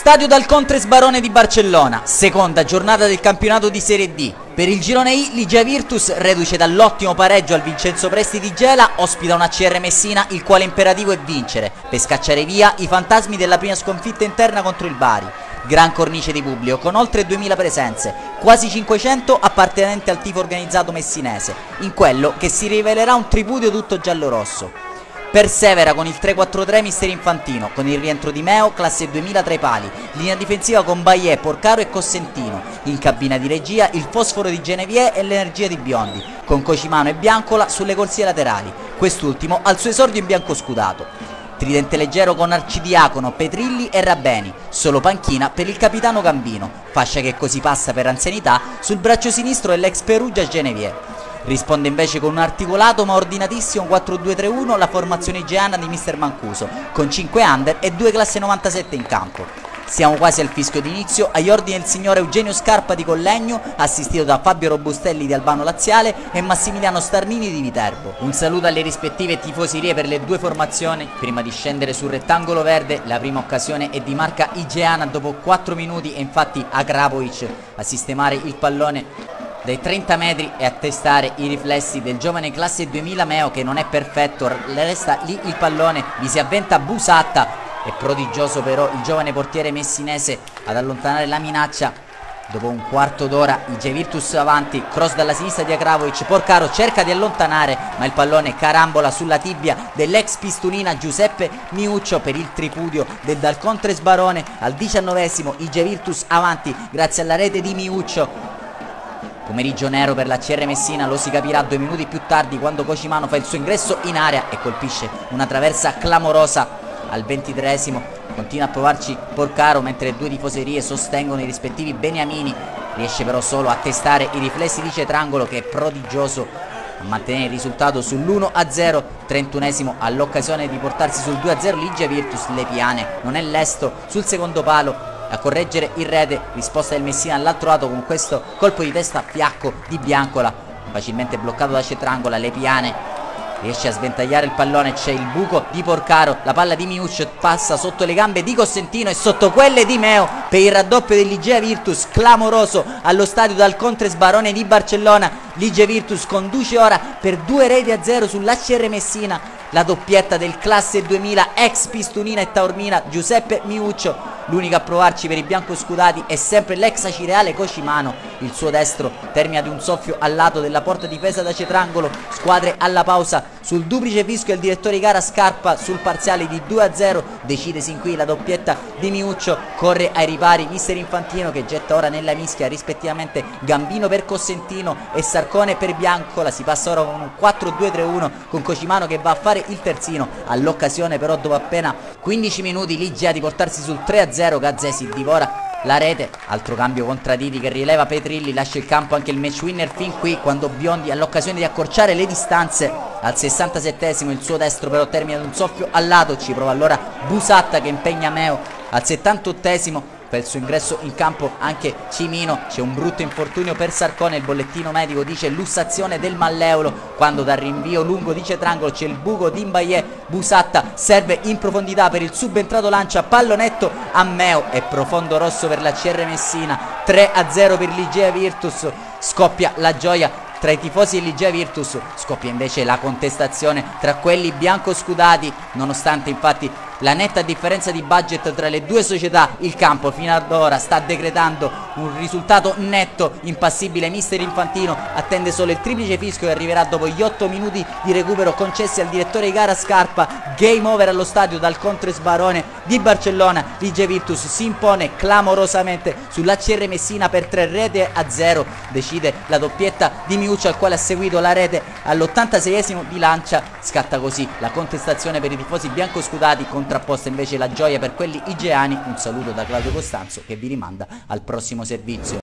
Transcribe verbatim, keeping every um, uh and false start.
Stadio dal Contres Barone di Barcellona, seconda giornata del campionato di Serie D. Per il girone I, Ligia Virtus, reduce dall'ottimo pareggio al Vincenzo Presti di Gela, ospita una C R Messina il quale imperativo è vincere, per scacciare via i fantasmi della prima sconfitta interna contro il Bari. Gran cornice di pubblico, con oltre duemila presenze, quasi cinquecento appartenenti al tifo organizzato messinese, in quello che si rivelerà un tripudio tutto giallo-rosso. Persevera con il tre quattro tre mister Infantino, con il rientro di Meo, classe duemila tra i pali, linea difensiva con Baillet, Porcaro e Cossentino, in cabina di regia il fosforo di Genevieve e l'energia di Biondi, con Cocimano e Biancola sulle corsie laterali, quest'ultimo al suo esordio in bianco scudato. Tridente leggero con Arcidiacono, Petrilli e Rabbeni, solo panchina per il capitano Gambino, fascia che così passa per anzianità sul braccio sinistro dell'ex Perugia Genevieve. Risponde invece con un articolato ma ordinatissimo quattro due tre uno la formazione igeana di mister Mancuso, con cinque under e due classe novantasette in campo. Siamo quasi al fischio d'inizio, agli ordini del signor Eugenio Scarpa di Collegno, assistito da Fabio Robustelli di Albano Laziale e Massimiliano Starnini di Viterbo. Un saluto alle rispettive tifoserie per le due formazioni. Prima di scendere sul rettangolo verde, la prima occasione è di marca igeana dopo quattro minuti e infatti Agrapovic a sistemare il pallone dai trenta metri e a testare i riflessi del giovane classe duemila Meo, che non è perfetto, resta lì il pallone, vi si avventa Busatta, è prodigioso però il giovane portiere messinese ad allontanare la minaccia. Dopo un quarto d'ora i Ligia Virtus avanti, cross dalla sinistra di Agrapovic, Porcaro cerca di allontanare ma il pallone carambola sulla tibia dell'ex pistolina Giuseppe Miuccio per il tripudio del Dal Contres Barone. Al diciannovesimo i Ligia Virtus avanti grazie alla rete di Miuccio. Pomeriggio nero per la C R Messina, lo si capirà due minuti più tardi quando Cocimano fa il suo ingresso in area e colpisce una traversa clamorosa. Al ventitreesimo continua a provarci Porcaro mentre le due tifoserie sostengono i rispettivi beniamini, riesce però solo a testare i riflessi di Cetrangolo, che è prodigioso a mantenere il risultato sull'uno a zero. trentunesimo all'occasione di portarsi sul due a zero Ligia Virtus, Le Piane non è lesto sul secondo palo a correggere il rete, risposta del Messina all'altro lato con questo colpo di testa fiacco di Biancola, facilmente bloccato da Cetrangola. Le Piane riesce a sventagliare il pallone, c'è il buco di Porcaro, la palla di Miuccio passa sotto le gambe di Cossentino e sotto quelle di Meo per il raddoppio del Ligia Virtus, clamoroso allo stadio Dal Contres Barone di Barcellona. Ligia Virtus conduce ora per due reti a zero sulla C R Messina, la doppietta del classe duemila ex Pistunina e Taormina Giuseppe Miuccio. L'unico a provarci per i biancoscudati è sempre l'ex Acireale Cocimano, il suo destro termina di un soffio al lato della porta difesa da Cetrangolo. Squadre alla pausa, sul duplice fischio il direttore di gara Scarpa sul parziale di due a zero, decide sin qui la doppietta di Miuccio, corre ai ripari mister Infantino che getta ora nella mischia rispettivamente Gambino per Cossentino e Sarcone per Biancola. Si passa ora con un quattro due tre uno con Cocimano che va a fare il terzino. All'occasione però dopo appena quindici minuti Ligia di portarsi sul tre a zero, Gazzesi divora la rete, altro cambio contra Didi che rileva Petrilli, lascia il campo anche il match winner fin qui quando Biondi ha l'occasione di accorciare le distanze. Al sessantasettesimo il suo destro però termina ad un soffio al lato, ci prova allora Busatta che impegna Meo. Al settantottesimo per il suo ingresso in campo anche Cimino, c'è un brutto infortunio per Sarcone, il bollettino medico dice lussazione del malleolo, quando dal rinvio lungo di Cetrangolo c'è il buco di Mbaye. Busatta serve in profondità per il subentrato, lancia pallonetto a Meo e profondo rosso per la C R Messina. Tre a zero per Ligia Virtus, scoppia la gioia tra i tifosi di Ligia Virtus, scoppia invece la contestazione tra quelli biancoscudati, nonostante infatti la netta differenza di budget tra le due società. Il campo fino ad ora sta decretando un risultato netto, impassibile mister Infantino attende solo il triplice fischio che arriverà dopo gli otto minuti di recupero concessi al direttore di gara Scarpa. Game over allo stadio Dal Contres Barone di Barcellona, Ligia Virtus si impone clamorosamente sulla C R Messina per tre rete a zero, decide la doppietta di Miuccio al quale ha seguito la rete all'ottantaseiesimo di Lancia. Scatta così la contestazione per i tifosi biancoscudati, contrapposta invece la gioia per quelli igeani. Un saluto da Claudio Costanzo che vi rimanda al prossimo servizio.